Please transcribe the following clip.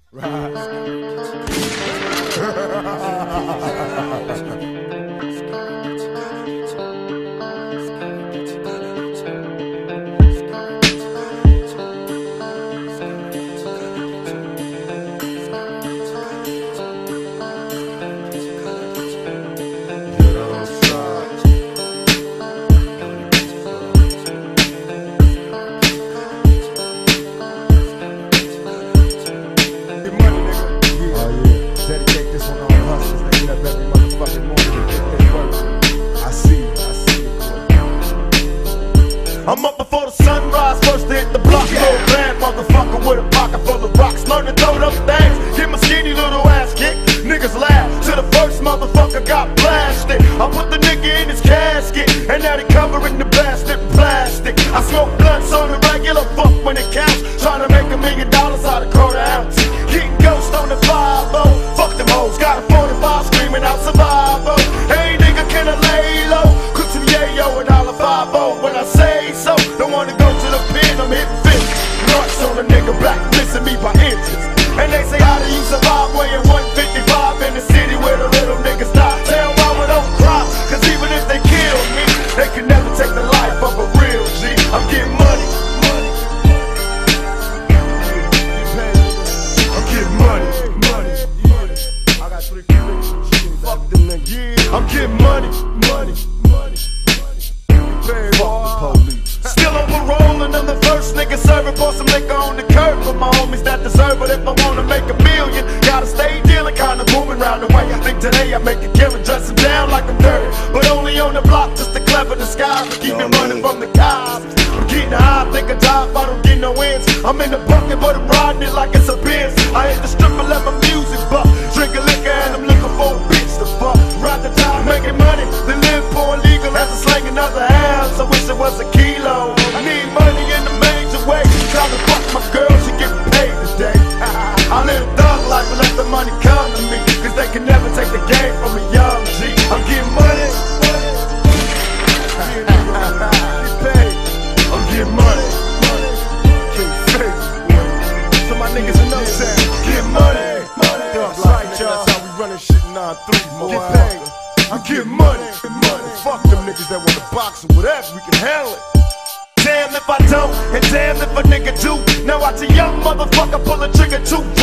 Dedicate this one on the hustlers. They get up every motherfucking morning to get their work. I see you, I'm up before the sunrise, first to hit the block. Little bad motherfucker with a pocket full of rocks. Learn to throw them things, get my skinny little ass kicked. Niggas laugh till the first motherfucker got blasted. I put the nigga in his casket, and now they covering the bastard plastic. I smoke blunts on the regular, fuck when it counts. Trying to make $1 million out of quarter ounce. Getting ghost on the 5-0. Fuck them hoes, got a 45 screaming out survival. Hey nigga, can I lay low? Cook some yayo and all a 5-0 when I say so. Don't wanna go to the pen, I'm hitting 50. Marks on a nigga, black missing me by inches. And they say how do you survive weighing 155 in the city where the little niggas die? Tell mama don't cry, cause even if they kill me, they can never take the life of a real G. I'm getting money. I'm getting money. I got 3 kids. Fuck them niggas. Yeah. I'm getting money. Fuck the police. Still on parole and I'm the first nigga serving. Pour some liquor on the curb for my homies that deserve it. If I wanna make $1 million, gotta stay dealing, kinda moving round the way. I think today I make a killing, dress him down like I'm dirty, but only on the block just to clever disguise to keep me running from the cops. I'm getting high, I think I die if I don't get no wins. I'm in the bucket, but I'm riding it like it's a Benz. I hit the strip and let my music buck, drinking liquor and I'm looking for a bitch to fuck. Ride the time, making money, then live poor and legal as I slang another house. I wish it was a kilo. I need money in a major way. Trying to fuck my girl, she getting paid today. I live a thug life and let the money come to me, cause they can never take the game from a young G. I'm getting money. Get paid. I'm getting money. Can't fake it. So my niggas in uptown, get money. That's right, y'all. That's how we running shit 9-3, get paid. I'm getting money. Fuck them niggas that wanna box or whatever, we can handle it. Damn if I don't, and damn if a nigga do. Now watch a young motherfucker pull a trigger too